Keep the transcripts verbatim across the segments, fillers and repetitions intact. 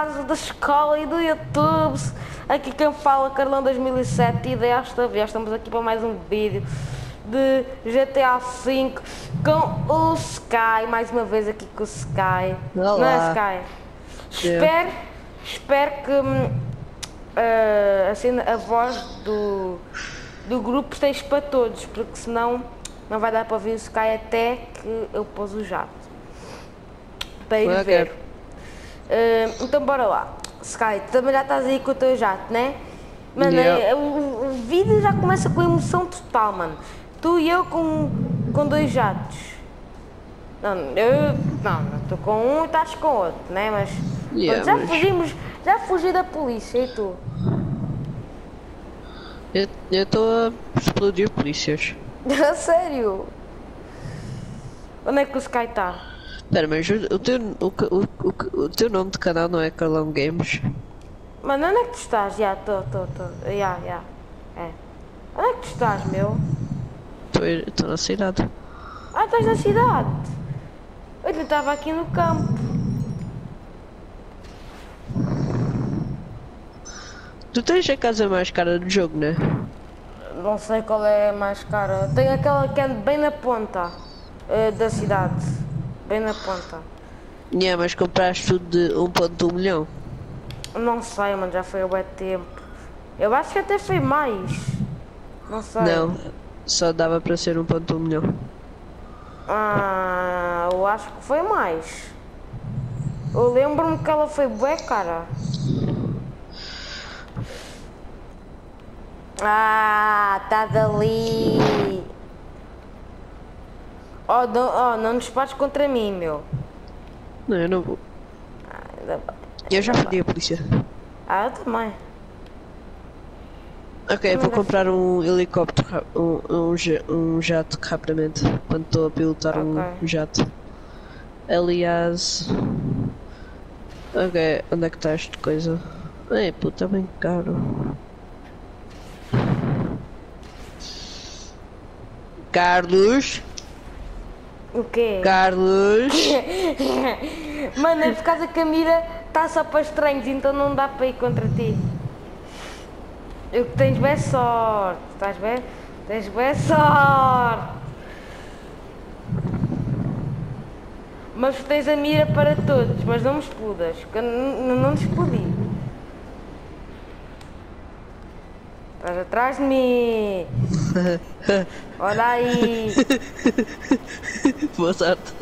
da escola e do YouTube. Aqui quem fala, Carlão dois mil e sete, e desta vez estamos aqui para mais um vídeo de G T A cinco com o Sky, mais uma vez aqui com o Sky. Olá. Não é, Sky? Eu. Espero, espero que uh, assim, a voz do, do grupo esteja para todos, porque senão não vai dar para ver o Sky até que eu pôs o jato para ir Okay. ver. Uh, então bora lá. Sky, também já estás aí com o teu jato, né? Mano, Yeah. é, o, o vídeo já começa com emoção total, mano. Tu e eu com, com dois jatos. Não, eu não, estou com um e estás com outro, né? Mas, Yeah, pronto, já mas- fugimos, já fugi da polícia, e tu? Eu estou a explodir polícias. A sério? Onde é que o Sky está? Espera, mas o, o, teu, o, o, o, o teu nome de canal não é Carlão Games? Mano, onde é que tu estás? Já, estou, estou, estou. Já, já. É. Onde é que tu estás, meu? Estou na cidade. Ah, estás na cidade? Eu estava aqui no campo. Tu tens a casa mais cara do jogo, né? Não sei qual é a mais cara. Tem aquela que anda bem na ponta eh, da cidade. Bem na ponta. Yeah, mas compraste tudo de um ponto um milhão. Não sei, mano, já foi há bué tempo. Eu acho que até foi mais. Não sei. Não, só dava para ser um ponto um milhão. Ah, eu acho que foi mais. Eu lembro-me que ela foi bué cara. Ah, tá dali. Oh, não, oh, não dispares contra mim, meu. Não, eu não vou. Ah, ainda bem. Eu já pedi a polícia. Ah, eu também. Ok, vou comprar um helicóptero, ra- um, um, ja- um jato rapidamente, quando estou a pilotar um Ok. jato. Aliás... Ok, onde é que está esta coisa? Ei, puta, bem caro. Carlos? O quê? Carlos? Mano, é por causa que a mira está só para estranhos, então não dá para ir contra ti. Eu que tens bem sorte, estás bem? Tens bem sorte. Mas tens a mira para todos, mas não me explodas, que eu n- não te explodi. Estás atrás de mim. Olha aí. Boa sorte.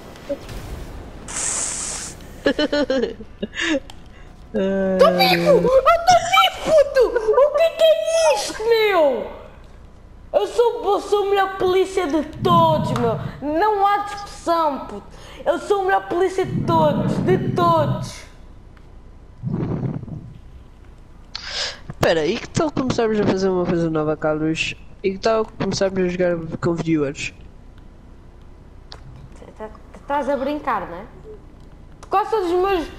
Estou vivo! Eu estou vivo, puto! O que é que é isto, meu? Eu sou, eu sou a melhor polícia de todos, meu. Não há discussão, puto. Eu sou a melhor polícia de todos, de todos. Espera, e que tal começarmos a fazer uma coisa nova, Carlos? E que tal começarmos a jogar com viewers? Tá- Estás a brincar, não é? Quase todos os meus...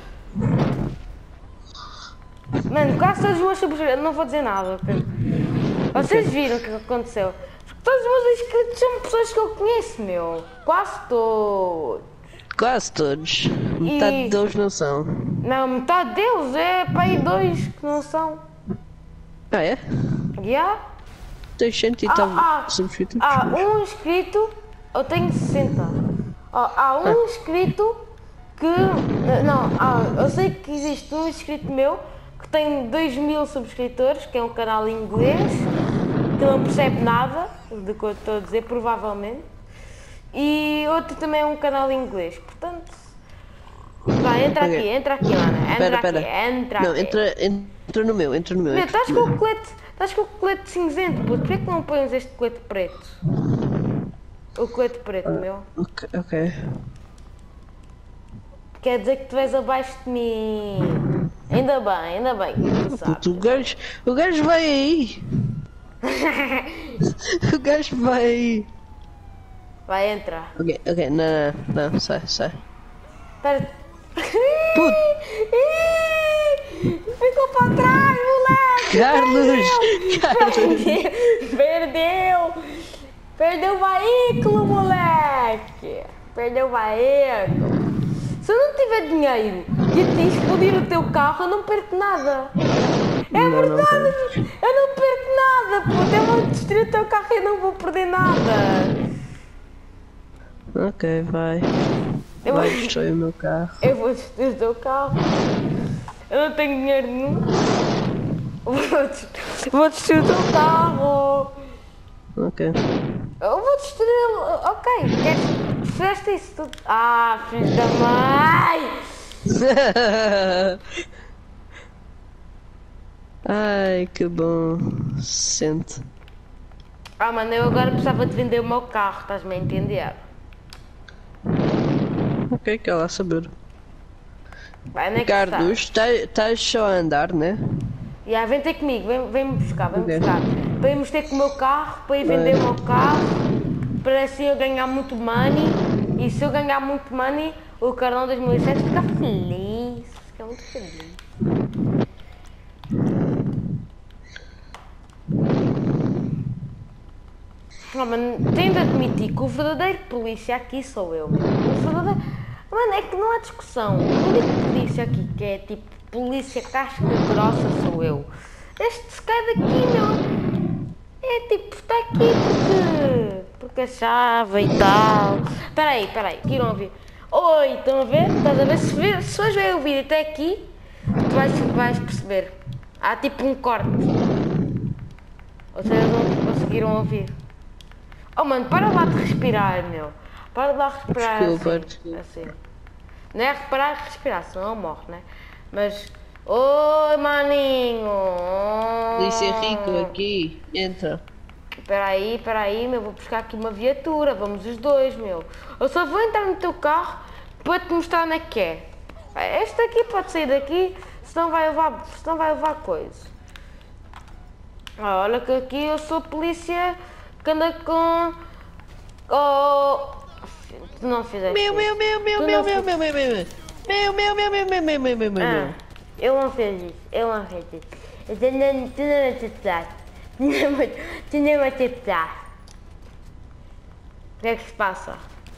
Mano, quase todos os meus subscritores... Não vou dizer nada, ok? Vocês viram o que aconteceu? Porque todos os meus inscritos são pessoas que eu conheço, meu. Quase todos. Quase todos. Metade E- deles não são. Não, metade deles é para aí dois que não são. Ah, é? Yeah? Tens cento e Ah, tal ah, subscritos? Há um inscrito, eu tenho sessenta. Ó, há um inscrito que. Não, há, eu sei que existe um inscrito meu que tem dois mil subscritores, que é um canal em inglês, que não percebe nada do que eu estou a dizer, provavelmente. E outro também é um canal em inglês, portanto. Vai, entra Ok. aqui, entra aqui, Ana. Entra Espera, aqui, espera. entra Não, aqui. entra, entra no meu, entra no meu. Meu, entra estás no com meu. o colete, estás com o colete cinzento, puto. Porquê que não pões este colete preto? O colete preto, meu. Ok, ok. Quer dizer que tu és abaixo de mim. Ainda bem, ainda bem que tu sabes. Puto, o gajo, o gajo vai aí. O gajo vai aí. Vai entrar. Ok, ok, não, não, não, sai, sai. Espera. Puto. Ficou para trás, moleque! Carlos! Carlos! Perdeu! Perdeu! Perdeu o veículo, moleque! Perdeu o veículo! Se eu não tiver dinheiro e e te explodir o teu carro, eu não perco nada. É Não, não verdade, perdes. eu não perco nada, puto. Eu vou destruir o teu carro e eu não vou perder nada. Ok, vai. Eu Vai vou, destruir o meu carro. eu vou destruir o teu carro. Eu não tenho dinheiro nenhum. Vou destruir, vou destruir o teu carro. Ok. Eu vou destruir. Ok, queres, fizeste isso tudo. Ah, filho da mãe! Ai, que bom. Sente. Ah, mano, eu agora precisava de vender o meu carro, estás-me a entender? Ok, quer lá saber. Vai, onde é que Carlos, estás? estás só a andar, né? E yeah, vem ter comigo, vem- vem-me buscar, vem-me Ok. buscar. Para irmos ter com o meu carro, para ir Vai. vender o meu carro, para assim eu ganhar muito money. E se eu ganhar muito money, o Carlão dois mil e sete fica feliz. Fica muito feliz. Oh, mano, tenho de admitir que o verdadeiro polícia aqui sou eu, meu. O verdadeiro... Mano, é que não há discussão. O único polícia aqui que é tipo polícia casca grossa sou eu. Este se cai daqui, meu. É tipo, está aqui porque. Porque a chave e tal. Espera aí, espera aí, queiram ouvir. Oi, estão a ver? Estás a ver? Se, ver, se fores ver o vídeo até aqui, tu vais, vais perceber. Há tipo um corte. Ou seja, eles não conseguiram ouvir. Oh mano, para lá de respirar, meu. Para lá de respirar Desculpa, assim. desculpa. assim. Não é reparar e respirar, senão ele morre, né? Mas. Oi, maninho! Polícia rico aqui, entra. Espera aí, espera aí, meu. Vou buscar aqui uma viatura. Vamos os dois, meu. Eu só vou entrar no teu carro para te mostrar onde é que é. Este aqui pode sair daqui, senão vai levar, senão vai levar coisa. Olha que aqui eu sou polícia que anda com... Oh, tu não fizeste Meu, meu, isso. meu, meu, Tu meu, não meu, fi- meu, meu, meu, meu. Meu, meu, meu, meu, meu, meu, meu, meu, meu, Ah, meu. eu não fiz isso, eu não fiz isso. Tu não, tu não me acertaste. Tu não me- tu não me acertaste. O que é que se passa?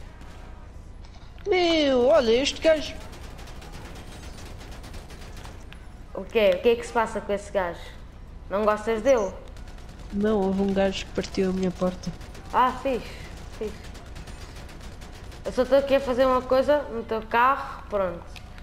Meu, olha, este gajo. O quê? O que é que se passa com esse gajo? Não gostas dele? Não, houve um gajo que partiu a minha porta. Ah, fixe, fixe. Eu só estou aqui a fazer uma coisa no teu carro, pronto.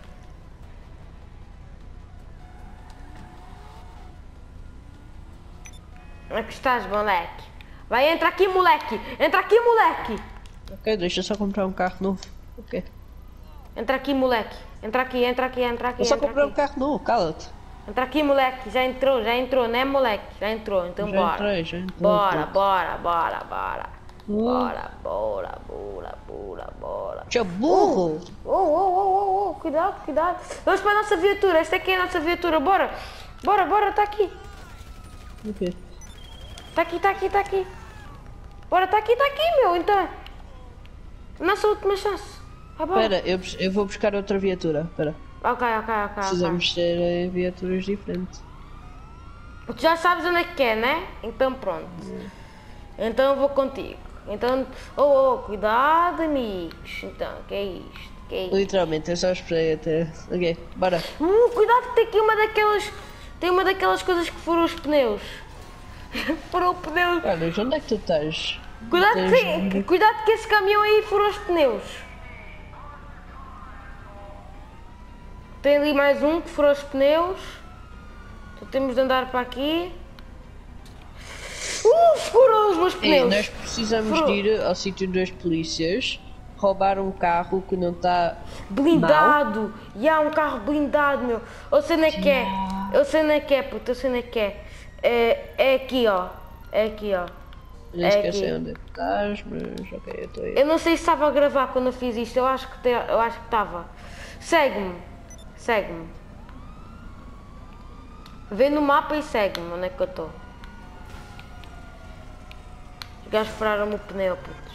Onde é que estás, moleque? Vai, entra aqui, moleque! Entra aqui, moleque! Ok, deixa só comprar um carro novo. Ok. Entra aqui, moleque! Entra aqui, entra aqui, entra aqui, Eu só entra comprei um aqui. carro novo, cala-te. Entra aqui, moleque! Já entrou, já entrou, né, moleque? Já entrou, então Já bora. entrei, já entrei, Bora, puto. bora, bora, bora. Uh. Bora, bora, bora, bora, bora. Tchau, burro! Oh, oh, oh, oh, oh, cuidado, cuidado. Vamos para a nossa viatura, esta aqui é a nossa viatura, bora. Bora, bora, está aqui. Ok. Está aqui, está aqui, está aqui. Bora, está aqui, está aqui, meu, então. Nossa última chance. Vai, bora. Espera, eu, bus- eu vou buscar outra viatura. Espera. Ok, ok, ok, Precisamos ter eh, viaturas diferentes. ok. Tu já sabes onde é que é, né? Então pronto. Então eu vou contigo. Então, oh, oh, cuidado, amigos. Então, que é isto? Que é isto? Literalmente, eu só esperei até. Ok, bora. Uh, cuidado que tem aqui uma daquelas... Tem uma daquelas coisas que furou os pneus. Furou o pneu. Carlos, onde é que tu estás? Cuidado Tens- que, cuidado que esse caminhão aí furou os pneus. Tem ali mais um que furou os pneus. Então temos de andar para aqui. Uh, furou os meus Ei, pneus. nós precisamos Furou. de ir ao sítio das polícias, roubar um carro que não está Blindado. E há um carro blindado, meu. Eu sei onde é que é. Eu sei onde é que é, puto. Eu sei onde é que é. É, é aqui, ó. É aqui, ó. Nem É sequer aqui. sei onde é que estás, mas ok, eu estou aí. Eu não sei se estava a gravar quando eu fiz isto. Eu acho que te- eu acho que estava. Segue-me. Segue-me. Vê no mapa e segue-me onde é que eu estou. Os gajos furaram-me o pneu, putos.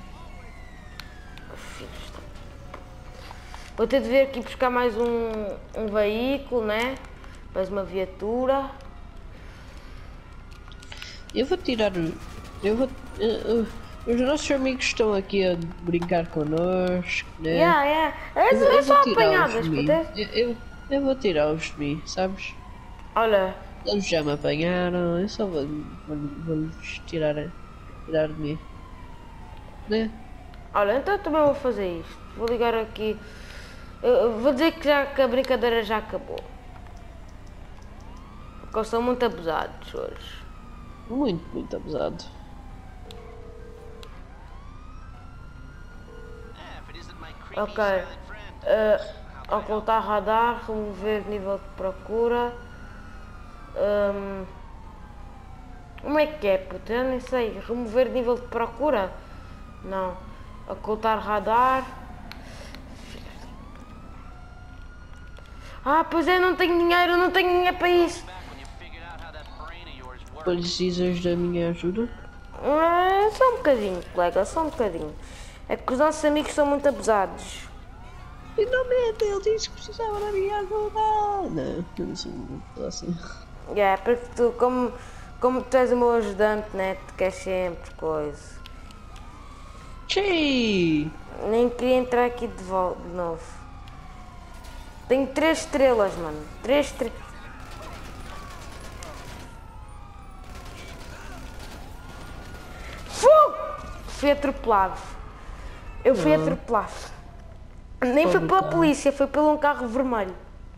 Filhos da- Vou ter de vir aqui buscar mais um, um veículo, né? Mais uma viatura. Eu vou tirar o. Eu vou. eu- eu- Os nossos amigos estão aqui a brincar connosco, né? Yeah, yeah. É, Eu, é eu só vou tirá-los apanhadas, de mim. puto. Eu, eu, eu vou tirá-los de mim, sabes? Olha, Eles já me apanharam, eu só vou, vou, vou-lhes tirar, tirar de mim. Né? olha, então eu também vou fazer isto. Vou ligar aqui. Eu, eu vou dizer que, já, que a brincadeira já acabou. Porque eles são muito abusados hoje. Muito, muito abusado. Ok. Uh, ocultar radar, remover nível de procura. Um, como é que é, puto? Eu nem sei. Remover nível de procura? Não. Ocultar radar. Ah, pois é, não tenho dinheiro, não tenho dinheiro para isso. Precisas da minha ajuda? Ah, só um bocadinho, colega, só um bocadinho. É que os nossos amigos são muito abusados. Finalmente, ele disse que precisava da minha ajuda. Não, não assim, não assim. É, yeah, porque tu, como, como tu és o meu ajudante, né, tu queres sempre coisa. Tchê! Nem queria entrar aqui de, volta, de novo. Tenho três estrelas, mano. Três estrelas. Fogo! Fui atropelado. Eu fui Não. atropelado. Nem foi Pobre pela carro. polícia, foi por um carro vermelho.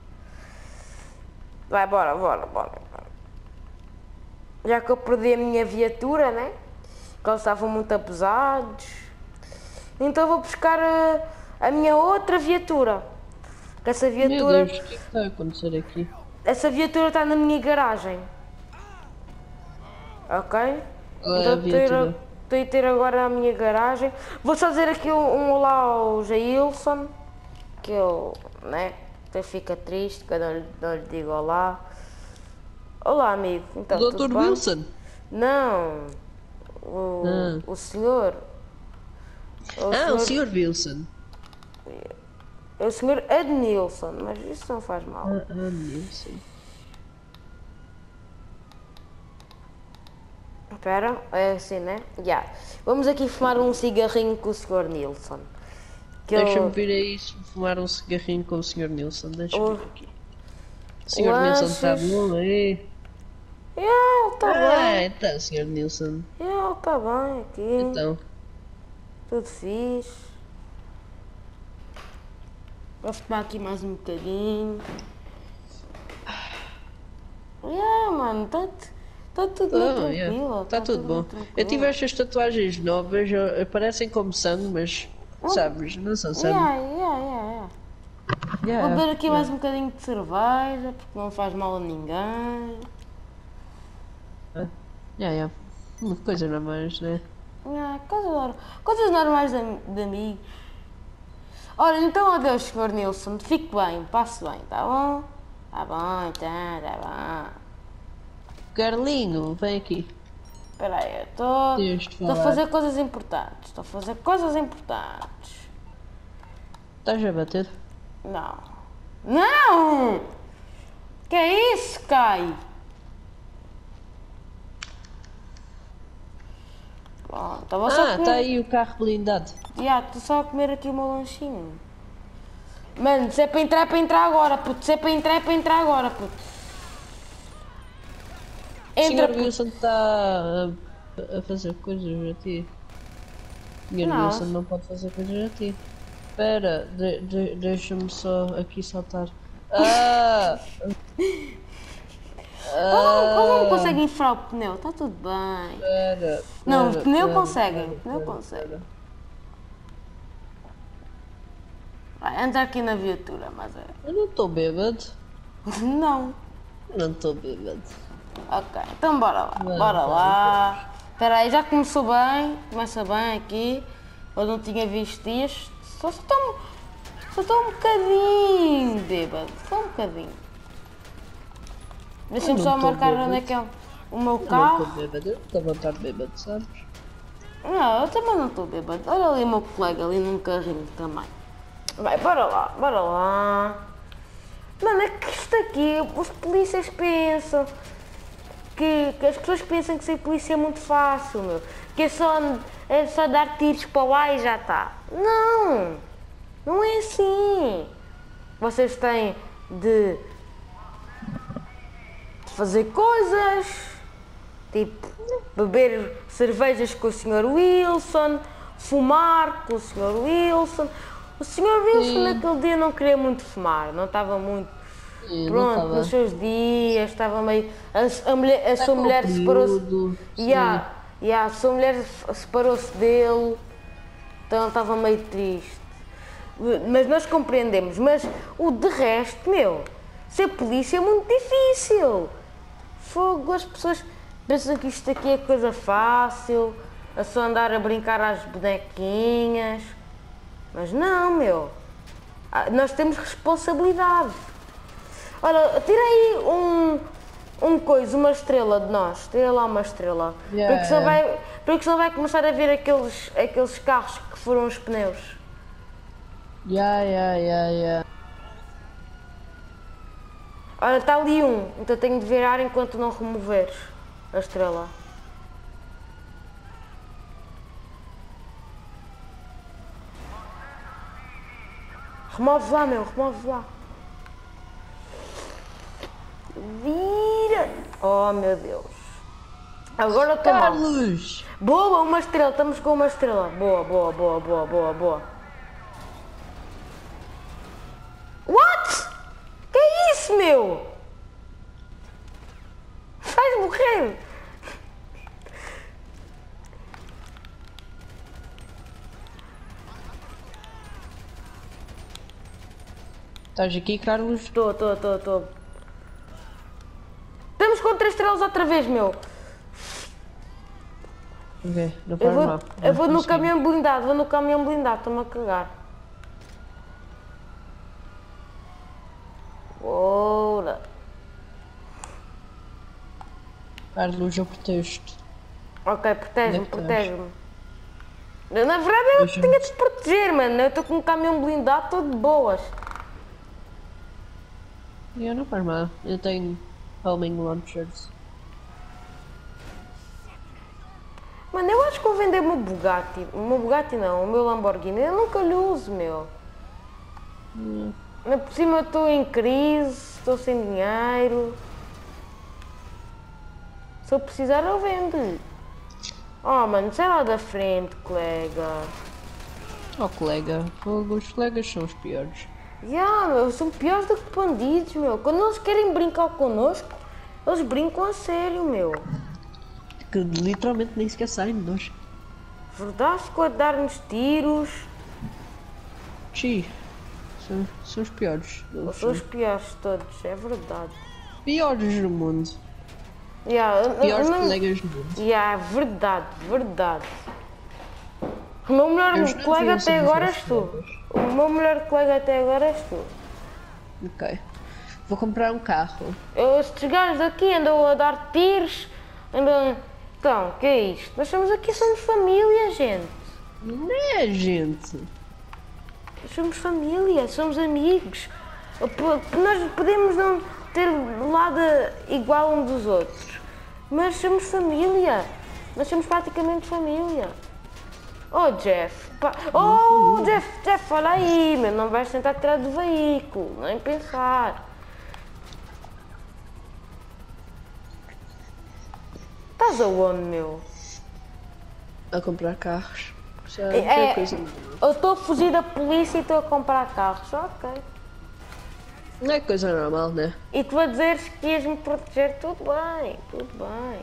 Vai, bora, bora, bora, bora. Já que eu perdi a minha viatura, né? Que eles estavam muito abusados. Então vou buscar a, a minha outra viatura. Que essa Meu viatura. Deus, o que é que está a acontecer aqui? Essa viatura está na minha garagem. Ok? Qual é a Então estou a ir a- viatura? estou a ter agora a minha garagem. Vou só dizer aqui um, um olá ao Jailson. Que eu, né? Até fica triste quando eu não lhe digo olá. Olá, amigo. Então, O tudo doutor bem? Wilson? Não. O, Ah. o senhor. O Ah, o senhor Wilson. É o senhor Adnilson, mas isso não faz mal. Ah, ah, Wilson. Espera, é assim, né? Já. Vamos aqui fumar um cigarrinho com o senhor Nilson. Que eu- Deixa-me vir aí fumar um cigarrinho com o senhor Nilson. Deixa-me O- vir aqui. O senhor Nilson está Lanches. bom aí? Já, ele está Ah, bem. então, senhor Nilson. Já, ele está bem aqui. Então, Tudo fixe. Vou fumar aqui mais um bocadinho. Já, mano, está tá tudo oh, tranquilo. yeah, está tudo bom. tranquilo. Eu tive estas tatuagens novas, eh, parecem como sangue, mas sabes, não são sangue. Já, já, já, já. Yeah, Vou beber aqui yeah. mais um bocadinho de cerveja, porque não faz mal a ninguém. Yeah, yeah. Uma coisa não mais, né? Ah, coisas, nor- coisas normais de, am- de amigos. Ora, então adeus, senhor Nilson. Fique bem, passe bem, tá bom? Tá bom, tá, tá bom. Carlinho, vem aqui. Espera aí, eu estou Tens de estou a falar. fazer coisas importantes. Estou a fazer coisas importantes. Estás a bater? Não. Não! Que é isso, Kai? Pronto, estava só a Ah, comer... está aí o carro blindado. Já, estou só a comer aqui o meu lanchinho. Mano, se é para entrar, é para entrar agora, puto. Se é para entrar, é para entrar agora, puto. O Entra, senhor puto. Wilson está a, a fazer coisas a ti. O senhor Não. Wilson não pode fazer coisas a ti. Espera, de, de, deixa-me só aqui saltar. Ah! Ele não, ele não consegue inflar o pneu, está tudo bem. Espera, Não, espera, pneu espera, conseguem, espera, pneu espera, conseguem. espera. Vai, entra aqui na viatura, mas é... Eu não estou bêbado. Não. Eu não estou bêbado. Ok, então bora lá, Vai, bora vai, lá. Espera aí, já começou bem, começa bem aqui. Eu não tinha visto isto. Só estou um, só estou um bocadinho bêbado, só um bocadinho. Deixa-me Eu só não tô marcar bêbado. onde é que é o meu Eu não carro. estou bêbado. Eu não estou a vontade bêbado, sabes? Não, eu também não estou bêbado. Olha ali o meu colega ali num carrinho também. Vai, bora lá, bora lá. Mano, é que isto aqui, os polícias pensam que, que as pessoas pensam que ser polícia é muito fácil, meu. Que é só, é só dar tiros para lá e já está. Não! Não é assim! Vocês têm de, de fazer coisas, tipo beber cervejas com o senhor Wilson, fumar com o senhor Wilson. O senhor Wilson Sim. naquele dia não queria muito fumar, não estava muito Sim, não pronto tava. nos seus dias, estava meio. A, a, mulher, a sua com mulher o separou-se. período, Yeah, yeah, a sua mulher separou-se dele, então ele estava meio triste. Mas nós compreendemos, mas o de resto, meu, ser polícia é muito difícil. Fogo, as pessoas pensam que isto aqui é coisa fácil, é só andar a brincar às bonequinhas. Mas não, meu, nós temos responsabilidade. Olha, tira aí um, um coisa, uma estrela de nós, tira lá uma estrela. Yeah. Porque só vai, porque só vai começar a ver aqueles, aqueles carros que foram os pneus. Ya, ya, ya, ya. Olha, está ali um, então tenho de virar enquanto não removeres a estrela. Remove lá, meu, remove lá. Vira! Oh, meu Deus. Agora estou mal. Carlos! Boa, uma estrela, estamos com uma estrela. Boa, boa, boa, boa, boa, boa. What? Que é isso, meu? Vais morrer. Estás aqui, Carlos? Estou, estou, estou, estou. Estamos com três estrelas outra vez, meu. Ok, não Eu faz vou, mal. eu vou no Vamos caminhão blindado, vou no caminhão blindado, estou-me a cagar. Bora. seguir. Carlos, eu protejo-te. Ok, protege-me, Onde é que protege-me. Na verdade eu Deixa-me- tinha de te proteger, mano. Eu estou com um caminhão blindado, estou de boas. Eu não faz mal. Eu tenho homing launchers. Mano, eu acho que vou vender o meu Bugatti. O meu Bugatti não, o meu Lamborghini. Eu nunca lhe uso, meu. Hum. Ainda por cima eu estou em crise, estou sem dinheiro. Se eu precisar eu vendo-lhe. Oh mano, sai lá da frente, colega. Oh colega, fogo, os colegas são os piores. Ya, meu, são piores do que bandidos, meu. Quando eles querem brincar connosco, eles brincam a sério, meu. Que literalmente nem sequer saem de nós. Verdade, ficou a dar-nos tiros. Xi, são, são os piores. Eu Eles sou são os piores de todos, é verdade. piores do mundo. Ya, eu- Piores eu não- colegas do mundo. Ya, verdade, verdade. O meu melhor Eles não colega deviam ser até os agora meus és tu. colegas. O meu melhor colega até agora és tu. Ok. Vou comprar um carro. Eu, estes gajos daqui andam a dar tiros, andam... Então, que é isto? Nós somos aqui, somos família, gente. Não é, gente? Nós somos família, somos amigos. P- Nós podemos não ter lado igual um dos outros, mas somos família. Nós somos praticamente família. Oh, Jeff. pá- Oh, Jeff, Jeff, olha aí, meu. Não vais tentar tirar do veículo, nem pensar. Estás aonde, meu? A comprar carros. Já, É, já é é- coisa. Eu estou a fugir da polícia e estou a comprar carros, ok. Não é coisa normal, né? E tu a dizeres que ias me proteger, tudo bem, tudo bem.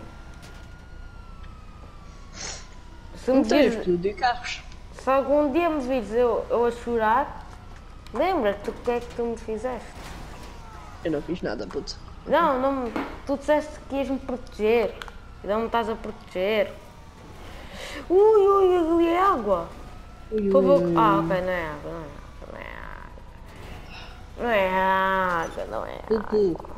Se, me Não tens vires- tudo e carros. se algum dia me vires eu, eu a chorar, lembra-te o que é que tu me fizeste. Eu não fiz nada, puto. Não, não, me- tu disseste que ias me proteger e não me estás a proteger. Ui, ui, ali é água. Ui, Por favor. ui, ui. Ah, ok, não é água, não é água, não é água. Não é água, não é água. Puto.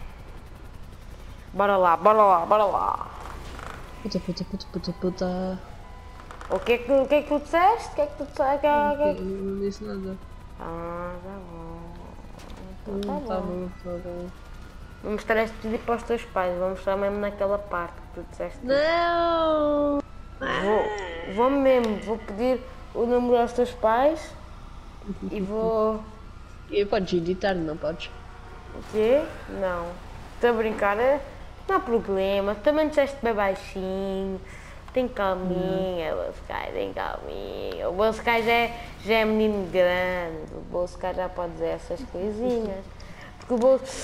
Bora lá, bora lá, bora lá. Puta, puta, puta, puta, puta. O que é que, o que, é que tu disseste? O que é que tu disseste? Eu não disse nada. Ah, tá bom. Então Hum, tá Tá bom. bom, tá bom. Vou mostrar este vídeo para os teus pais, vou mostrar mesmo naquela parte que tu disseste. Não! Vou, vou mesmo, vou pedir o número aos teus pais e vou... E podes editar, não podes? O quê? Não. Estou a brincar, é? Não há problema, também disseste bem baixinho, tem calminha, o Sky tem calminha. O Sky já é, já é menino grande, o Sky já pode dizer essas coisinhas. Porque o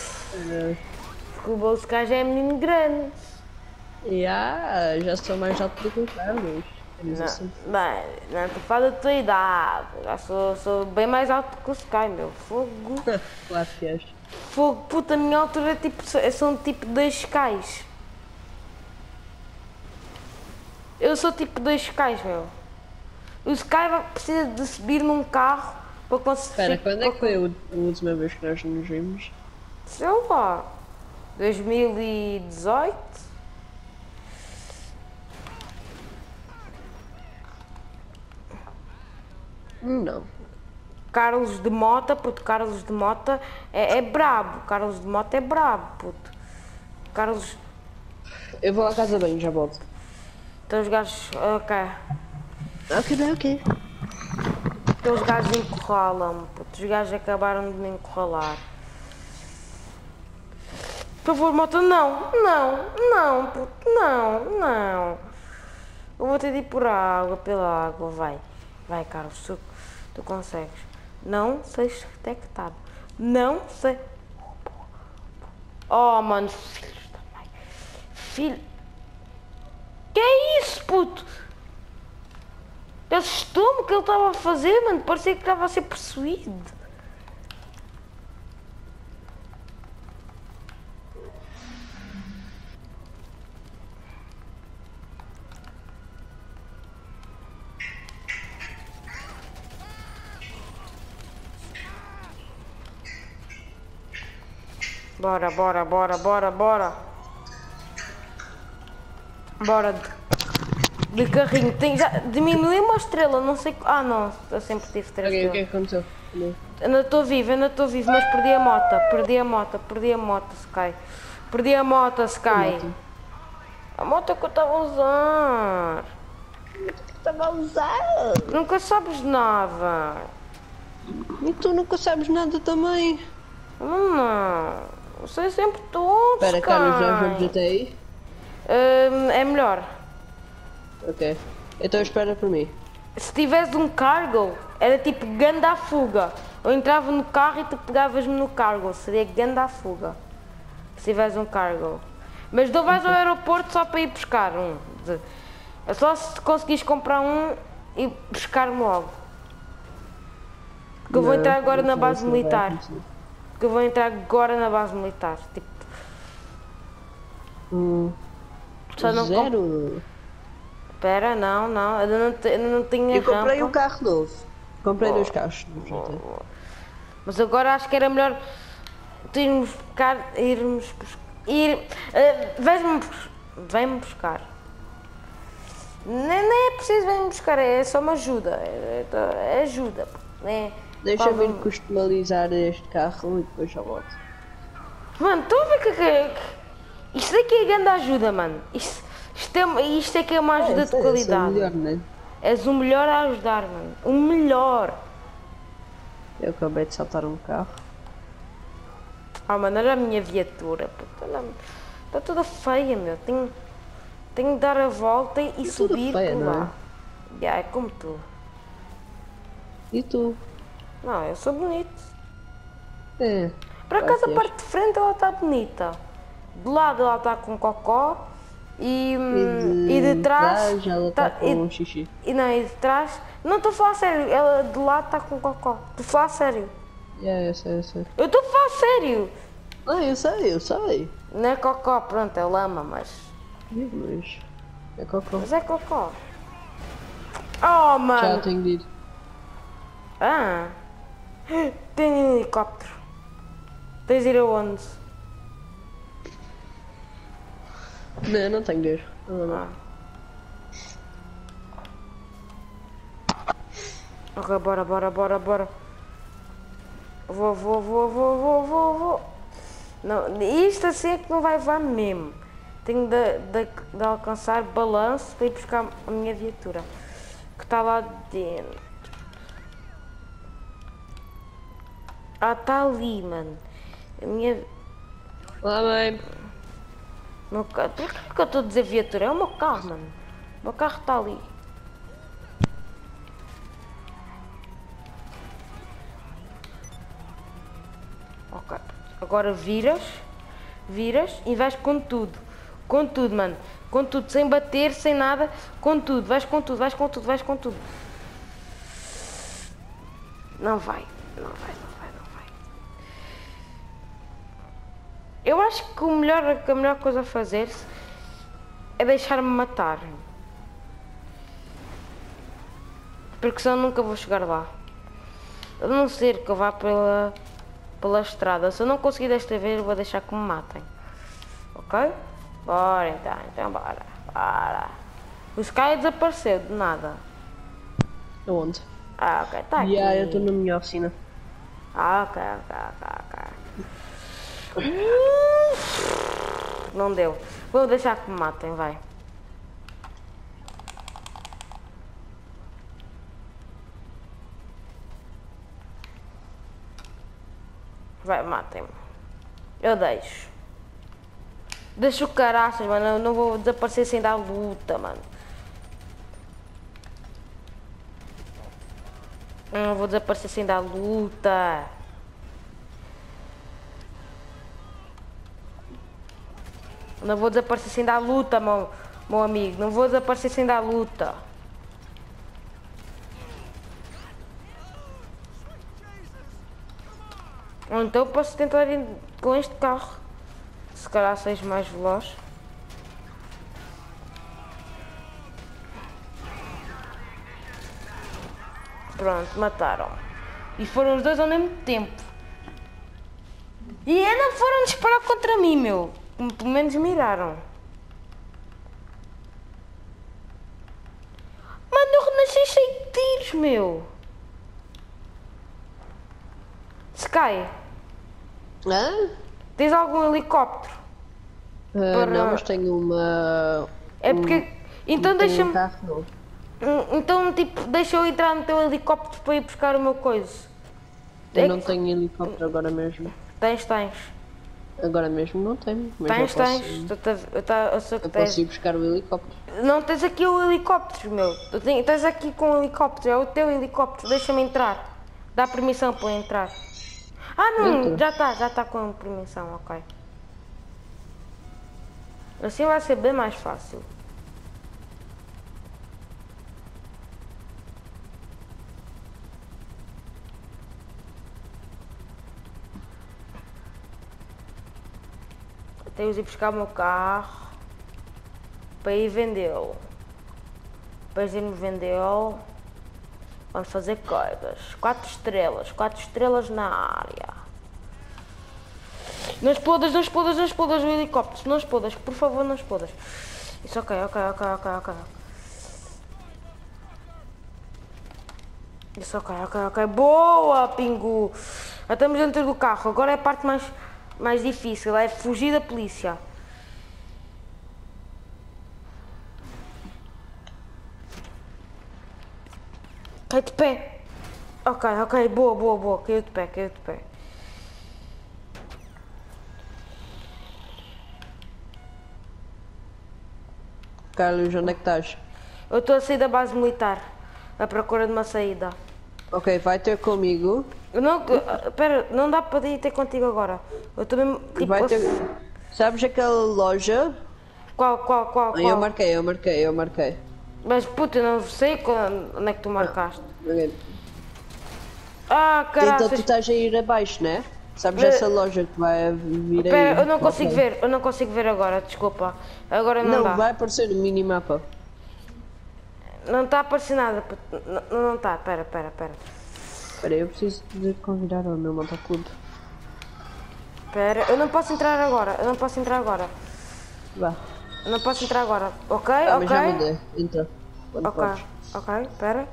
Sky já é menino grande. Yeah, já sou mais alto do que o Carlos. Não, não, não estou a falar da tua idade, já sou, sou bem mais alto que o Sky, meu. Fogo. Claro que és. Fogo, puta, a minha altura é tipo, são tipo dois Skys. Eu sou tipo dois Skys, meu. O Sky vai- precisa de subir num carro para conseguir... Espera, quando é que foi a ú- a última vez que nós nos vimos? Sei lá, dois mil e dezoito? Não. Carlos de Mota, puto, Carlos de Mota é, é brabo, Carlos de Mota é brabo, puto. Carlos... Eu vou à casa bem, já volto. Então os gajos... Ok. Ok, bem, ok. Então os gajos encurralam-me, puto. Os gajos acabaram de me encurralar. Por favor, Mota, não, não, não, puto, não, não. Eu vou ter de ir por água, pela água, vai. Vai, Carlos, tu, tu consegues. Não sejas detectado. Não sei. Oh, mano, filhos da mãe. Filho. Que é isso, puto? Assustou-me o que ele estava a fazer, mano. Parecia que estava a ser possuído. Bora, bora, bora, bora, bora. Bora de, de carrinho. Tem, já diminuiu uma estrela, não sei... Ah, não, eu sempre tive três Ok, o que é estrelas. que aconteceu? Não. Ainda estou vivo, ainda estou vivo, mas perdi a moto, perdi a moto, perdi a moto, Sky. Perdi a moto, Sky. A moto que eu estava a usar. Estava a usar! Nunca sabes nada. E tu nunca sabes nada também. Não, não. Eu sei sempre tudo, Espera, Sky. Carlos, nós vamos até aí? Hum, é melhor. Ok. Então espera por mim. Se tivesse um cargo, era tipo ganda à fuga. Eu entrava no carro e tu pegavas-me no cargo. Seria ganda à fuga. Se tivesse um cargo. Mas não vais ao aeroporto só para ir buscar um. De- É só se conseguires comprar um e buscar-me logo. Porque eu vou Não, entrar agora não na sei base se vai militar. acontecer. Porque eu vou entrar agora na base militar. Tipo, Hum, só não comp- zero. Espera, não, não. Eu não, te- eu não tinha Eu comprei um rampa. carro novo. Comprei dois carros novos até. Mas agora acho que era melhor tu irmos buscar, irmos buscar, ir, eh, vais-me bus- vem-me buscar. Nem, nem é preciso vem-me buscar, é só uma ajuda, é, é ajuda, né? Deixa-me ir Qual- customizar este carro e depois já volto. Mano, estou a ver que, que, que isto aqui é grande ajuda, mano. Isto, isto, é, isto é que é uma ajuda É, de sei, qualidade. sou melhor, né? És o melhor a ajudar, mano. O melhor. Eu acabei de saltar um carro. Ah, mano, olha a minha viatura, puta, olha, está toda feia, meu. Tenho, tenho de dar a volta e Tudo subir feia, por não lá. Já, é como tu. E tu? Não, eu sou bonito. É. Por acaso a Graças. parte de frente ela está bonita. Do lado ela está com cocó e, hum, e de trás. ela tá- está com e, um xixi. e não, e de trás. Não estou a falar sério, ela do lado está com cocó. Estou a falar sério. Yeah, eu sei, eu sei. Eu estou a falar sério. Ah, eu sei, eu sei. Não é cocó, pronto, é lama, mas. Mas é cocô. Mas é cocó. Oh, Já mano. tenho de ir. Ah. Tem um helicóptero. Tens de ir aonde? Não, não tenho de ir. Não, não. Ah. Ok, bora, bora, bora, bora. Vou, vou, vou, vou, vou, vou, vou. Não, isto assim é que não vai levar mesmo. Tenho de, de, de alcançar balanço para ir buscar a minha viatura. Que está lá dentro. Ah, está ali, mano. A minha... Lá bem. Meu carro... Por que que eu estou a dizer viatura? É o meu carro, mano. O meu carro está ali. Ok. Agora viras. Viras e vais com tudo. Com tudo, mano. Com tudo. Sem bater, sem nada. Com tudo. Vais com tudo, vais com tudo, vais com tudo. Não vai. Não vai, não vai, não vai. Eu acho que o melhor, que a melhor coisa a fazer é deixar-me matar. Porque senão nunca vou chegar lá. A não ser que eu vá pela, pela estrada. Se eu não conseguir desta vez, eu vou deixar que me matem. Ok? Bora então, então bora. Bora. O Sky desapareceu de nada. Aonde? Ah, ok, tá aqui. Yeah, eu estou na minha oficina. Ah, ok, ok, ok, ok. Não deu. Vou deixar que me matem, vai. Vai, matem-me. Eu deixo. Deixa o caraças, mano. Eu não vou desaparecer sem dar luta, mano. Eu não vou desaparecer sem dar luta. Não vou desaparecer sem dar luta, meu, meu amigo. Não vou desaparecer sem dar luta. Ou então posso tentar ir com este carro. Se calhar seja mais veloz. Pronto, mataram. E foram os dois ao mesmo tempo. E ainda foram disparar contra mim, meu. Pelo menos miraram. Mano, eu renasci cheio de tiros, meu. Sky, Hã? tens algum helicóptero? Uh, Para- Não, mas tenho uma... É porque... Então tenho um deixa-me... carro, não. Hum, Então, tipo, deixa eu entrar no teu helicóptero para ir buscar o meu coisa. Eu É não que- tenho helicóptero agora mesmo. Tens, tens. Agora mesmo não tenho. Mas Tens, eu posso, tens. Tu tás- Eu, tá- eu sei que eu tens. posso ir buscar o helicóptero. Não tens aqui o helicóptero, meu. Tu tens, tens aqui com o helicóptero. É o teu helicóptero. Deixa-me entrar. Dá permissão para eu entrar. Ah, não. Entra. Já está. Já está com permissão. Ok. Assim vai ser bem mais fácil. Tenho de ir buscar o meu carro para ir vendê-lo. Depois de irmos vendê-lo, vamos fazer coisas. Quatro estrelas, quatro estrelas na área. Não explodas, não explodas, não explodas o helicóptero, não explodas, por favor, não explodas. Isso, ok, ok, ok, ok, ok. Isso, ok, ok, ok. Boa, Pingu! Já estamos dentro do carro, agora é a parte mais, mais difícil, é fugir da polícia. Cai de pé. Ok, ok, boa, boa, boa. Caiu de pé, caiu de pé. Carlos, onde é que estás? Eu estou a sair da base militar, à procura de uma saída. Ok, vai ter comigo. Eu não, espera, não dá para ir ter contigo agora. Eu estou mesmo, tipo, Vai ter... a- Sabes aquela loja? Qual, qual, qual, Eu qual? marquei, eu marquei, eu marquei. Mas puta, eu não sei quando, onde é que tu marcaste. Ok. Ah, Então tu caraças. estás a ir abaixo, né? Sabes Eh, essa loja que vai vir aí? Espera, eu não consigo Ok. ver, eu não consigo ver agora, desculpa. Agora não, Não, dá. vai aparecer no minimapa. Não está a aparecer nada, puto. Não, não está, espera, espera, espera. Espera, eu preciso de convidar o meu motoclube. Espera, eu não posso entrar agora, eu não posso entrar agora. Vá. Eu não posso entrar agora, ok? Ah, ok? mas já mandei. Entra. Quando Ok, podes. ok, espera.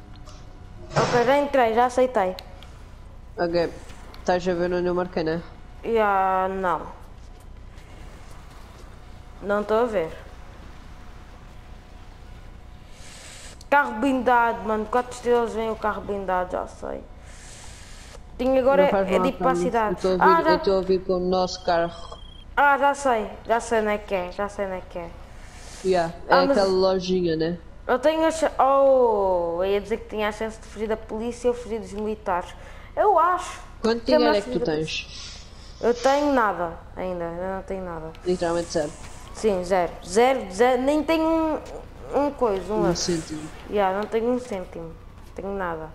Ok, já entrei, já aceitei. Ok. Estás a ver onde eu marquei, né? Já, não. Não estou a ver. Carro blindado, mano. Quatro estrelas vem o carro blindado, já sei. Tinha agora Não faz é mal, de ir para a Carlos. Eu cidade. estou a Ah, ouvir- já, eu estou a ouvir com o nosso carro. ah, já sei. Já sei onde é que é. Já sei onde é que é. Yeah, é Ah, mas- aquela lojinha, né? Eu tenho a chance. Oh, eu ia dizer que tinha a chance de fugir da polícia ou fugir dos militares. Eu acho. Quanto que é dinheiro melhor é que tu fugir da tens? Eu tenho nada ainda, eu não tenho nada. Literalmente zero. Sim, zero. Zero, zero, nem tenho um, um coisa, um Um euro. cêntimo. Já, não tenho um cêntimo. Tenho nada.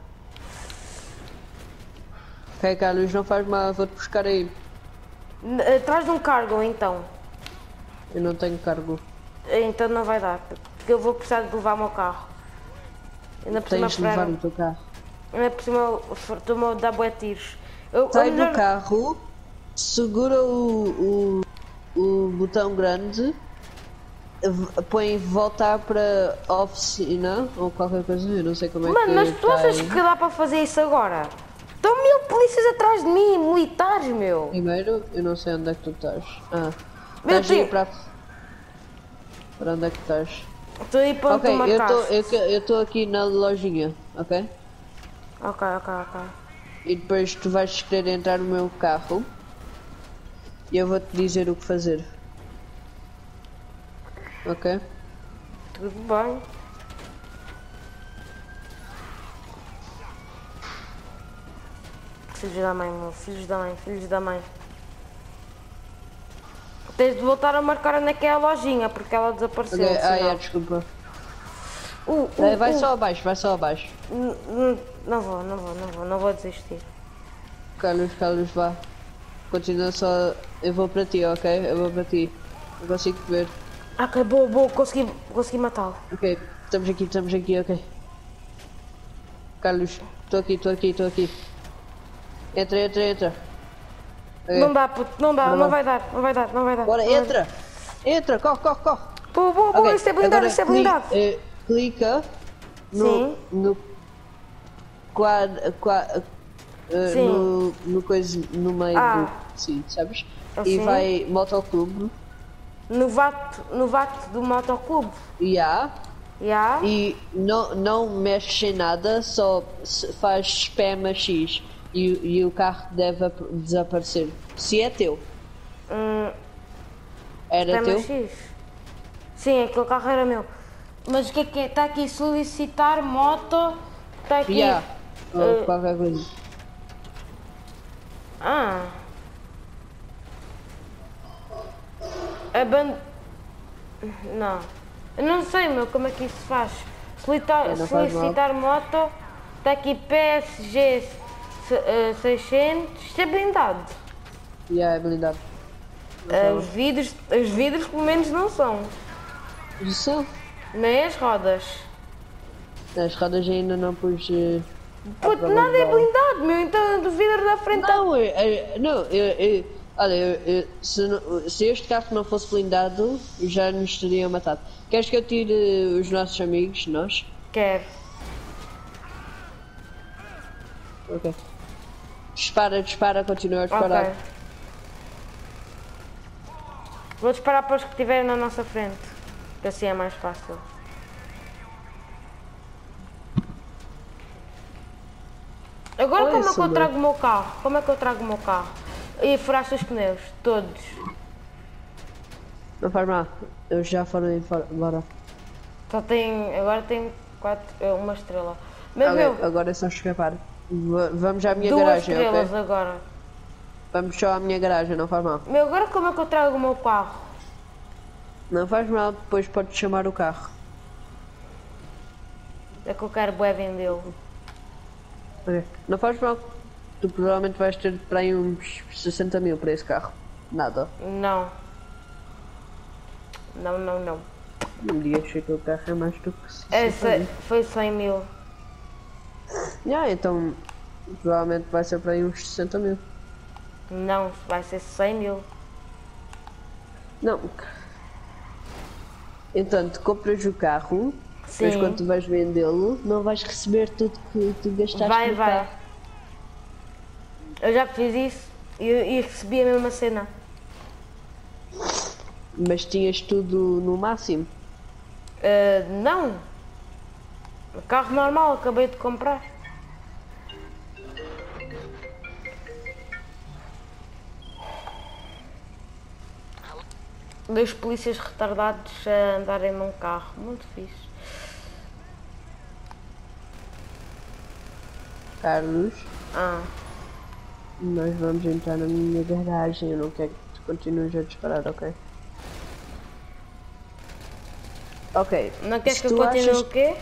Ok, Carlos, não faz mal, vou-te buscar aí. N- eh, Traz um cargo então. Eu não tenho cargo. Então não vai dar, porque eu vou precisar de levar o meu carro. Ainda por cima, Tens de levar espera. o teu carro. Ainda por cima, eu- estou-me a dar bué tiros. Eu, Sai eu melhor- do carro, segura o, o, o botão grande, v- põe voltar para a oficina ou qualquer coisa, eu não sei como é que Mano, mas tu tá achas aí. que dá para fazer isso agora? Estão mil polícias atrás de mim, militares, meu. Primeiro, eu não sei onde é que tu estás. Ah, Meu estás aí Deus. para... Para onde é que estás? Estou aí para onde Ok, tu eu marcaste. estou eu, que- eu estou aqui na lojinha, ok? Ok, ok, ok. E depois tu vais querer entrar no meu carro e eu vou-te dizer o que fazer. Ok? Tudo bem. Filhos da mãe, meu. Filhos da mãe, filhos da mãe. Tens de voltar a marcar naquela lojinha, porque ela desapareceu. Ok, ah, senão- é, desculpa. Uh, uh, Eh, vai uh. só abaixo, vai só abaixo. N- n- Não vou, não vou, não vou, não vou desistir. Carlos, Carlos, vá. Continua só. Eu vou para ti, ok? Eu vou para ti. Não consigo te ver. Ok, boa, boa, consegui, consegui matá-lo. Ok, estamos aqui, estamos aqui, ok. Carlos, estou aqui, estou aqui, estou aqui. Entra, entra, entra. Ok. Não dá, puto, não dá, Bora não lá. vai dar, não vai dar, não vai dar. Bora, não vai dar. entra! Entra, corre, corre, corre! Boa, boa, boa, Ok, isto é blindado, agora isto é cli- blindado. eh, clica no, Sim. no quadro, quadro, Sim. no, no coisa, no meio Ah. do, sim, sabes? Assim. E vai motoclube, Novato, novato do motoclube. e há, Já? e não, não mexe em nada, só se- faz spam a X e, e o carro deve ap- desaparecer. Se é teu, Hum, era Tema teu? X. Sim, aquele carro era meu. Mas o que é que é? Está aqui solicitar moto. Está aqui. Yeah. Ou eh, qualquer coisa. Ah. Aban... Não. Eu não sei, meu, como é que isso se faz. Solicitar, É, não faz solicitar moto. Está aqui P S G se- eh, seiscentos. Isto é blindado. Yeah, é blindado. Eh, os vidros, os vidros pelo menos não são. Isso? Nem as rodas. As rodas ainda não pus. eh, à Puto, prova nada de é bala. blindado, meu. Então do vidro da frente tá- Não, eu, eu- não, eu, eu- olha, eu- eu- se, não- se este carro não fosse blindado, já nos teriam matado. Queres que eu tire os nossos amigos, nós? Quero. Ok. Dispara, dispara, continua a disparar. Ok. Vou disparar para os que estiverem na nossa frente. Que assim é mais fácil. Agora Olha como é isso, que eu meu. trago o meu carro? Como é que eu trago o meu carro? E furaste os pneus, todos. Não faz mal, eu já foram embora. Bora. Só tem. Agora tem quatro, é, uma estrela. Mas Ok, meu, agora é só escapar. Va- Vamos à minha duas garagem, estrelas ok? agora. Vamos só à minha garagem, não faz mal. Meu, agora como é que eu trago o meu carro? Não faz mal, depois podes chamar o carro. É que eu quero bué vendê-lo. Ok. Não faz mal. Tu provavelmente vais ter para aí uns sessenta mil para esse carro. Nada. Não. Não, não, não. Não me digas que o carro é mais do que sessenta Essa mil. foi cem mil. Yeah, então provavelmente vai ser para aí uns sessenta mil. Não, vai ser cem mil. Não. Então, tu compras o carro, depois Sim. quando tu vais vendê-lo, não vais receber tudo que tu gastaste Vai, no vai. carro. Eu já fiz isso. E, e recebi a mesma cena. Mas tinhas tudo no máximo? Uh, não. Carro normal, acabei de comprar. Dois polícias retardados a andarem num carro. Muito fixe. Carlos, Ah. nós vamos entrar na minha garagem. Eu não quero que tu continues a disparar, ok? Ok. Não queres Se que eu tu continue achas- o quê?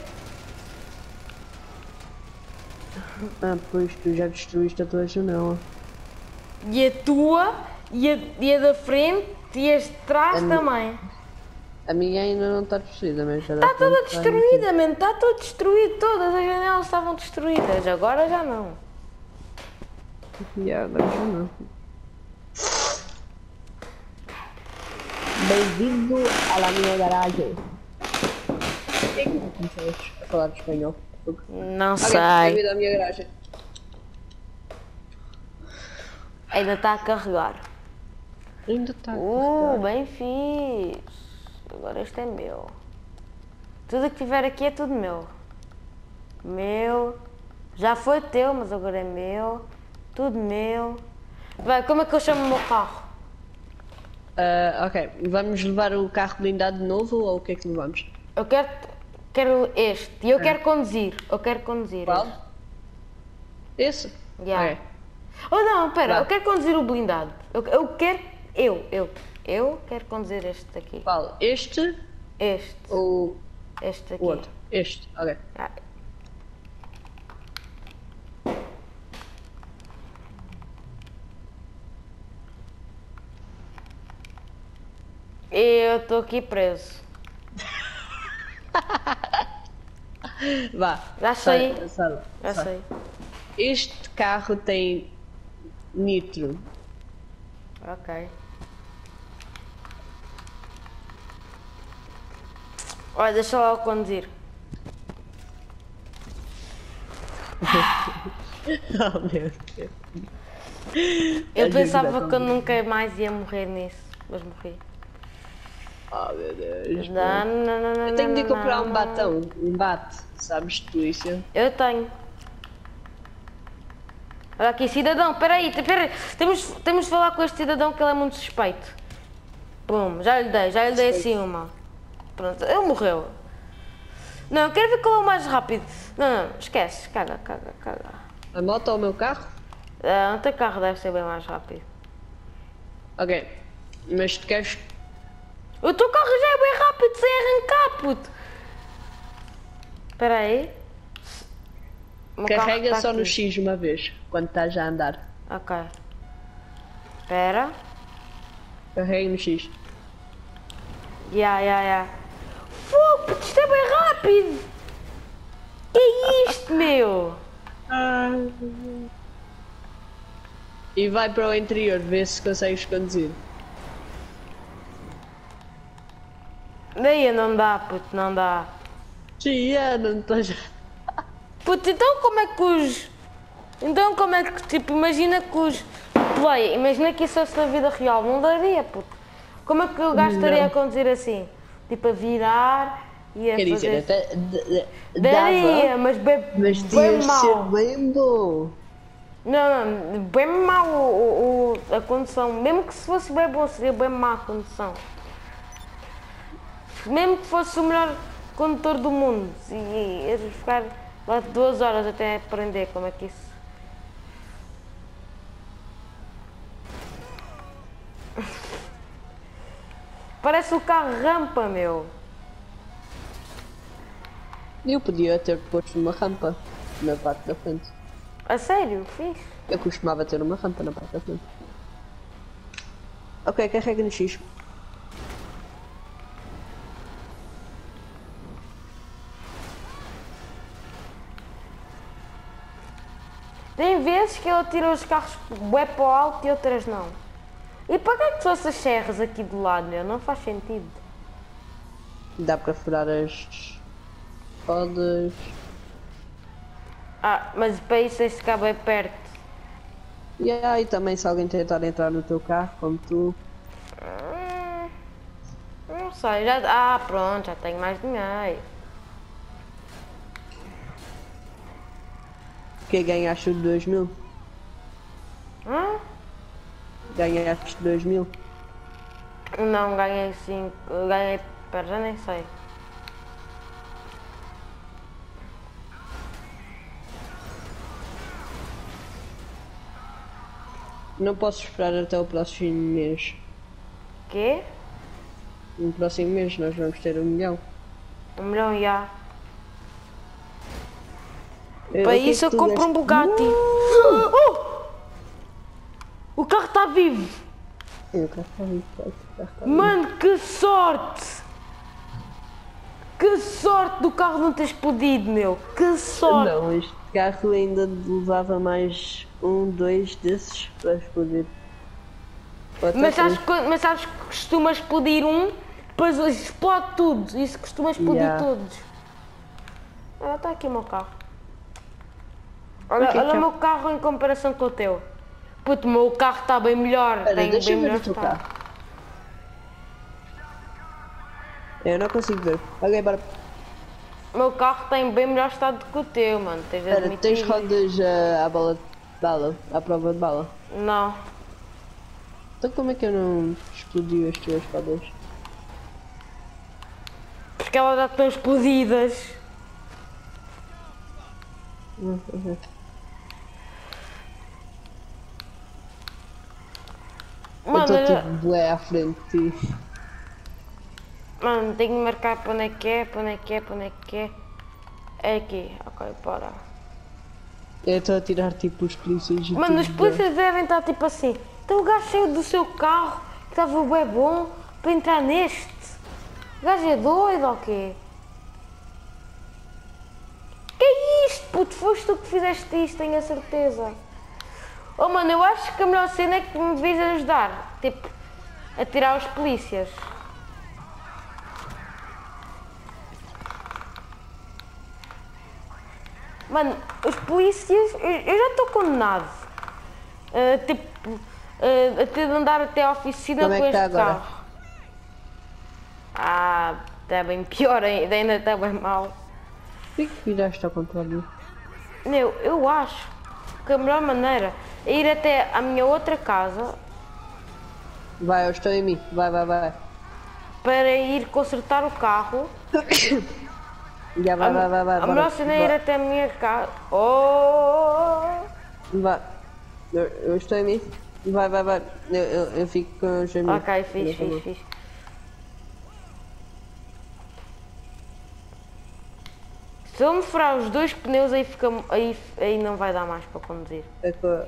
Ah, pois tu já destruíste a tua janela. E a tua, e a, e a da frente, e as de trás A mi- também. A minha ainda não está destruída, mas já Está toda destruída, mano. Está tudo destruído. Todas as janelas estavam destruídas. Agora já não. Já, agora já não. Bem-vindo à minha garagem. Por que é que tu começaste a falar de espanhol? Não Ok, sei. bem-vindo à minha garagem. Ainda está a carregar. Ainda está a Uh, carregar. bem fixe. Agora este é meu. Tudo que tiver aqui é tudo meu. Meu. Já foi teu, mas agora é meu. Tudo meu. Vai, como é que eu chamo o meu carro? Ah, ok, vamos levar o carro blindado de novo ou o que é que levamos? Eu quero, quero este. E eu quero conduzir. Eu quero conduzir. Qual? Esse? Yeah. Ok. Oh não, pera, Vá. eu quero conduzir o blindado. Eu, eu quero. Eu, eu. Eu quero conduzir este daqui. Qual? Este Este. ou Este aqui. o outro? Este, ok. Ah. Eu estou aqui preso. Vá. Já sai- sei. sai- Já sai. sei. Este carro tem nitro. Ok. Olha, deixa lá eu conduzir. Oh meu Deus. Eu Às vezes pensava dá que eu tão- nunca mais ia morrer nisso, mas morri. Oh meu Deus. Não, não, não, não, Eu tenho de não, comprar não, um não. batão, um bate, sabes de polícia? Eu tenho. Olha aqui, cidadão, peraí, peraí. Temos, temos de falar com este cidadão que ele é muito suspeito. Pum, já lhe dei, já lhe dei assim uma. Pronto, ele morreu. Não, eu quero ver qual é o mais rápido. Não, não, esquece, caga, caga, caga. A moto ou o meu carro? Ah, o teu carro deve ser bem mais rápido. Ok. Mas tu queres. O teu carro já é bem rápido sem arrancar, puto. Espera aí. O meu carro Carrega tá só no aqui. X uma vez, quando estás a andar. Ok. Espera. Carrega no X. Ya, ya, ya. Fogo, puto, isto é bem rápido. Que é isto, meu? E vai para o interior, vê se consegues conduzir. Daí não dá, puto, não dá. Sim, é, não estás. Puto, então como é que os... Então como é que, tipo, imagina que os... Play, imagina que isso fosse na vida real, não daria, puto. Como é que o gajo estaria Não. a conduzir assim? Tipo, a virar e a Quer fazer... dizer, até. d- d- Daria, dava, mas bem, mas bem tinha de ser mal. bem bom. Não, não, bem mal o, o- o- a condução. Mesmo que se fosse bem bom, seria bem má a condução. Mesmo que fosse o melhor condutor do mundo. E, e eles ficar lá duas horas até aprender como é que isso... Parece o carro rampa, meu. Eu podia ter posto uma rampa na parte da frente. A sério, fiz. Eu costumava ter uma rampa na parte da frente. Ok, carrega no X. Tem vezes que ele tira os carros bué para o alto e outras não. E para que é que são essas serras aqui do lado, meu? Não faz sentido. Dá para furar as rodas. Ah, mas para isso este cabo é perto. E aí também se alguém tentar entrar no teu carro, como tu. Hum, não sei, já. Ah, pronto, já tenho mais dinheiro. Que ganhaste de dois mil? Hum? Ganhaste dois mil? Não, ganhei cinco. Ganhei. Pera, já nem sei. Não posso esperar até o próximo mês. Quê? No próximo mês nós vamos ter um milhão. Um milhão já. Eh, Para o que é isso que eu tu compro um deste? Bugatti. Oh! O carro está vivo! Eu quero falar isso, o carro está vivo. Mano, que sorte! Que sorte do carro não ter explodido, meu! Que sorte! Não, este carro ainda levava mais um, dois desses para explodir. Ou até Mas sabes, três. que- mas sabes que costuma explodir um, depois explode tudo. Isso costuma explodir Yeah. todos. Olha, está aqui o meu carro. Olha, Ok, olha o tchau. meu carro em comparação com o teu. Puto, o meu carro está bem melhor. Espera, tem deixa bem eu ver melhor o teu estado. carro. Eu não consigo ver. Ok, bora. O meu carro tem bem melhor estado do que o teu, mano. Tens de Espera, admitir. tens rodas uh, à bala de bala, à prova de bala. Não. Então como é que eu não explodi as tuas rodas? Porque elas já estão explodidas. Hum, uhum. Eu Mano, estou olha- tipo bué à frente de ti. mano, tenho que marcar para onde é que é, para onde é que é, para onde é que é. É aqui. Ok, bora. Eu estou a tirar tipo os polícias e Mano, os tudo, polícias devem estar tipo assim. Então o gajo saiu do seu carro, que estava bem bom, para entrar neste. O gajo é doido ou quê? Que é isto, puto? Foste tu que fizeste isto, tenho a certeza. Oh mano, eu acho que a melhor cena é que me devias ajudar. Tipo, a tirar os polícias. Mano, os polícias, eu, eu já estou condenado. Uh, tipo, uh, a ter de andar até à oficina Como é com que este tá agora? carro. Ah, está bem pior ainda, ainda está bem mal. Por que que viraste ao contrário? Meu, eu acho que a melhor maneira é ir até à minha outra casa Vai, eu estou em mim. Vai, vai, vai. para ir consertar o carro. Já vai, vai, vai, vai. A bora. melhor cena é ir Vai. até a minha casa. Oh! Vai. Eu, eu estou em mim. Vai, vai, vai. Eu, eu, eu fico com os amigos. Ok, fiz, fiz, fiz. Se eu me furar os dois pneus, aí, fica, aí, aí não vai dar mais para conduzir. É que-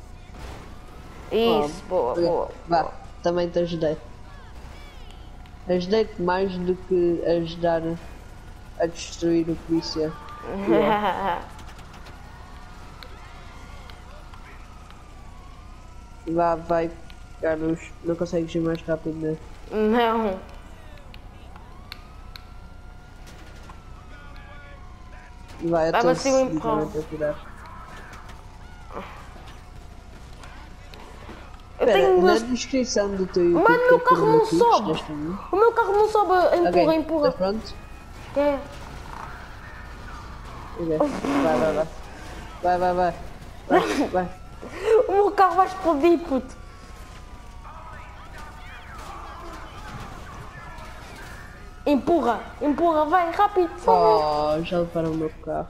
Isso, boa, Ok, boa. Vá, boa. também te ajudei. Ajudei-te mais do que ajudar a destruir o polícia. Vá, vai, Carlos. Não consegues ir mais rápido, né? Não. Vai, eu Dá-me estou assim um empurrão. a tirar. Eu Espera, tenho na duas. descrição do teu YouTube... Mano, o meu que carro não permites sobe! deste ano. O meu carro não sobe! Empurra, Ok, empurra! estás pronto? É. Ok, vai, vai, vai. Vai, vai, vai. Vai, vai. O meu carro vai explodir, puto! Empurra, empurra, vai, rápido! Vai. Oh, já levaram o meu carro.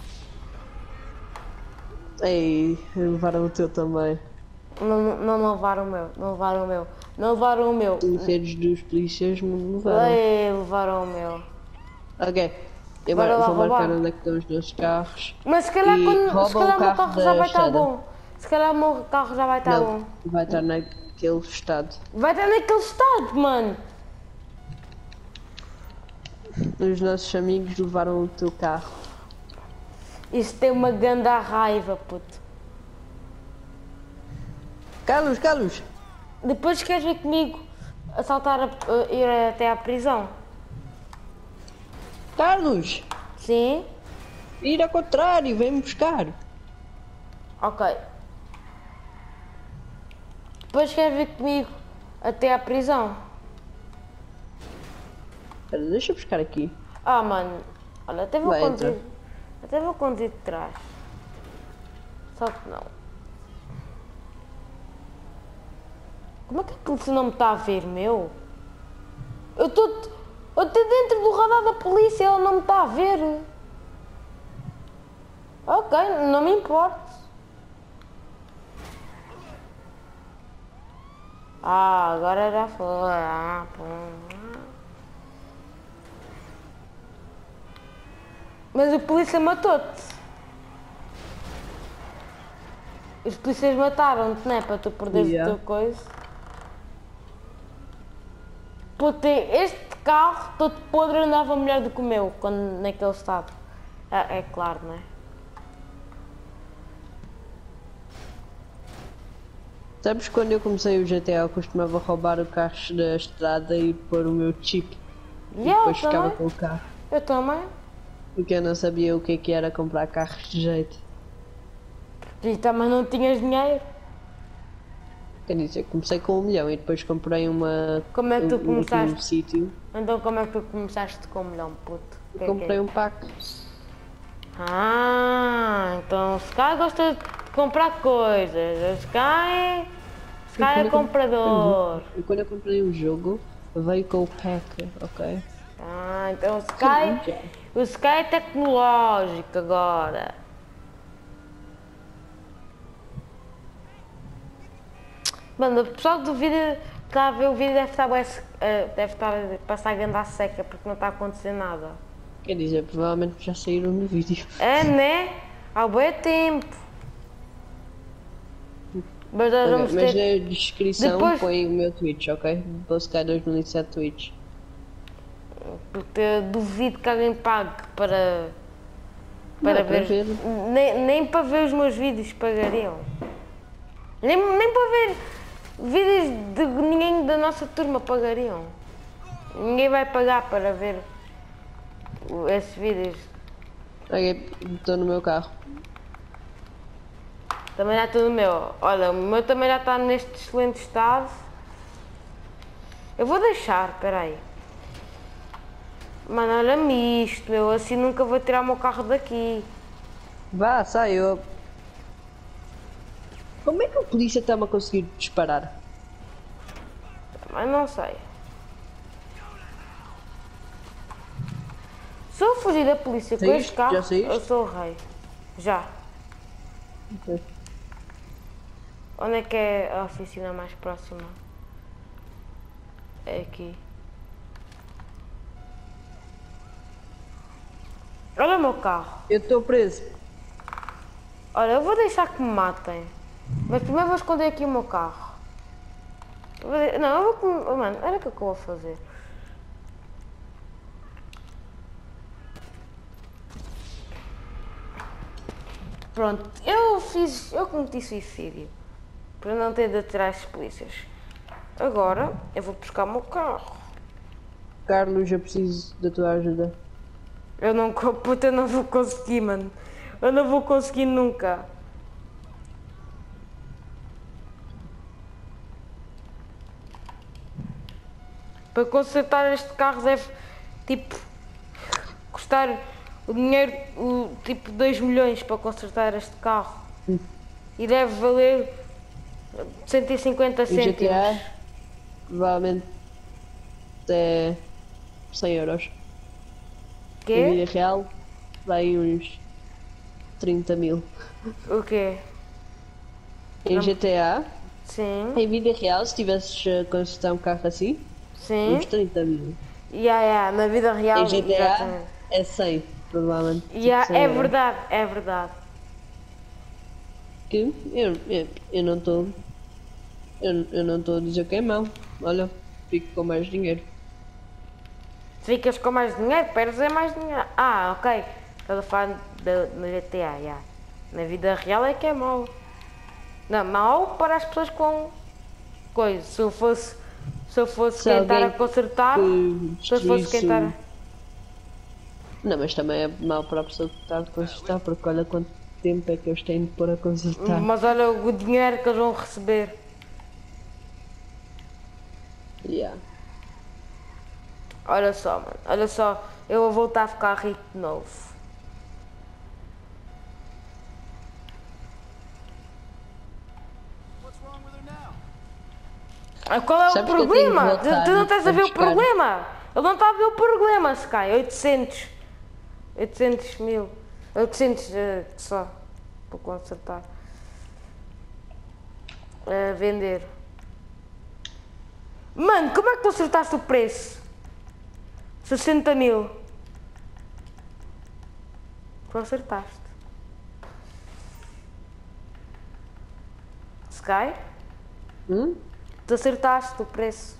Ei, levaram o teu também. Não, não, não levaram o meu, não levaram o meu, não levaram o meu. Os redes dos polícias me levaram. Ei, levaram o meu. Ok, eu Bora lá vou marcar roubar. onde é que estão os nossos carros. Mas se calhar, E quando, se roubam calhar o o meu carro carro já da vai estar Shadow. bom. Se calhar o meu carro já vai estar Não, bom. vai estar naquele estado. Vai estar naquele estado, mano. Os nossos amigos levaram o teu carro. Isso tem uma grande raiva, puto. Carlos, Carlos! Depois queres vir comigo assaltar, a, a- ir até à prisão? Carlos! Sim? Ir ao contrário, vem-me buscar. Ok. Depois queres vir comigo até à prisão? Espera, deixa eu buscar aqui. Ah, mano, olha, até vou Vai, conduzir. entra. Até vou conduzir de trás. Só que não. Como é que a polícia não me está a ver, meu? Eu estou. Eu estou dentro do radar da polícia, ela não me está a ver. Ok, não me importa. Ah, agora já foi. Ah, pô. Mas a polícia matou-te. Os polícias mataram-te, não é? Para tu perderes Yeah. a tua coisa. Puta, este carro todo podre andava melhor do que o meu, quando naquele estado. É, é claro, não é? Sabes quando eu comecei o G T A eu costumava roubar o carro da estrada e pôr o meu chip. E E eu depois ficava também. com o carro. Eu também. Porque eu não sabia o que é que era comprar carros de jeito. E também não tinhas dinheiro. Quer dizer, comecei com um milhão e depois comprei uma. Como é que tu um- um começaste? último sítio. Então como é que tu começaste com um milhão, puto? E Que é que comprei é? um pack. Ah, então se calhar gosta de comprar coisas. Se calhar, se calhar é quando eu comp- comprador. E quando eu comprei um jogo, veio com o pack, ok? Ah, então o Sky, o Sky é tecnológico agora. Mano, o pessoal do vídeo que está a ver o vídeo deve estar, bué se- eh, deve estar a passar a ganda seca porque não está a acontecer nada. Quer dizer, provavelmente já saíram no vídeo. É, né? Há bué tempo. Mas nós Ok, vamos mas ter... na descrição Depois- põe o meu Twitch, ok? Sky dois mil e sete Twitch. Porque eu duvido que alguém pague para... Para Não, é para ver... ver. Nem, nem para ver os meus vídeos pagariam. Nem, nem para ver vídeos de ninguém da nossa turma pagariam. Ninguém vai pagar para ver o- esses vídeos. Ok, estou no meu carro. Também já tudo meu. Olha, o meu também já está neste excelente estado. Eu vou deixar, espera aí. Mano, olha-me isto, meu. Assim nunca vou tirar o meu carro daqui. Vá, sai, eu. Como é que a polícia está-me a conseguir disparar? Mas não sei. Se eu fugir da polícia com Saíste? este carro, Já saíste? eu sou o rei. Já. Ok. Onde é que é a oficina mais próxima? É aqui. Olha o meu carro. Eu estou preso. Olha, eu vou deixar que me matem. Mas primeiro vou esconder aqui o meu carro. Eu vou de- Não, eu vou... com- oh, mano, era o que eu vou fazer. Pronto, eu fiz... Eu cometi suicídio. Para não ter de atirar as polícias. Agora, eu vou buscar o meu carro. Carlos, eu preciso da tua ajuda. Eu não... co- Puta, eu não vou conseguir, mano. Eu não vou conseguir nunca. Para consertar este carro deve, tipo, custar o dinheiro, o, tipo, dois milhões para consertar este carro. E deve valer cento e cinquenta O G T A cêntimos. provavelmente é cem euros. Em Quê? vida real, vai uns trinta mil. O quê? Em G T A, Sim, em vida real, se tivesses a consertar um carro assim, sim. uns trinta mil. Yeah, yeah, na vida real, Em G T A exatamente. é cem, provavelmente. tipo Yeah, cem é euros. verdade, é verdade. Que eu, eu, eu não estou. Eu, eu não estou a dizer que é mau. Olha, fico com mais dinheiro. Ficas com mais dinheiro, perdes é mais dinheiro. Ah, ok. Estás a falar da- no G T A, yeah. Na vida real é que é mau. Não, mau para as pessoas com coisa. Se eu fosse, se eu fosse Se quem estar a alguém consertar, que se eu fosse quem estar a... destruísse Não, mas também é mau para a pessoa que está a consertar, porque olha quanto tempo é que eles têm de pôr a consertar. Mas olha o dinheiro que eles vão receber. Yeah. Olha só, mano. Olha só. Eu vou voltar a ficar rico de novo. Ah, qual é Sabes o que eu tenho que problema? Tu, voltar tu não estás a ver o buscar- problema? Ele não está a ver o problema, Sky. oitocentos. oitocentos mil. oitocentos uh, só. Para consertar. Uh, vender. Mano, como é que tu acertaste o preço? sessenta mil. Tu acertaste. Sky? Hum? Tu acertaste o preço.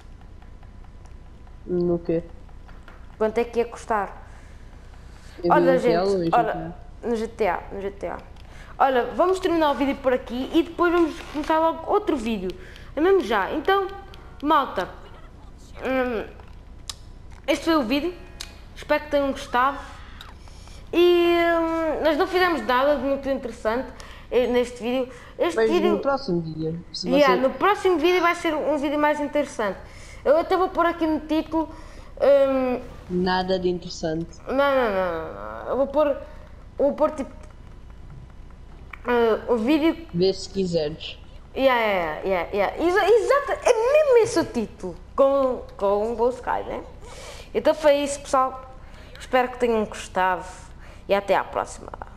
No quê? Quanto é que ia custar? Eu vi Olha, um gente, real ou em olha, no G T A, no G T A. Olha, vamos terminar o vídeo por aqui e depois vamos começar logo outro vídeo. É mesmo já. Então, malta, hum, este foi o vídeo. Espero que tenham gostado. E hum, nós não fizemos nada de muito interessante eh, neste vídeo. Este Mas vídeo... no próximo dia. Se Yeah, você... no próximo vídeo vai ser um vídeo mais interessante. Eu até vou pôr aqui no título. hum, Nada de interessante. Não, não, não, não. Eu vou pôr. Eu vou pôr tipo. Uh, o vídeo. Vê se quiseres. Yeah, yeah, yeah, yeah. Exa exato, é mesmo esse o título. Com, com o Go Sky, né? Então foi isso, pessoal. Espero que tenham gostado. E até à próxima.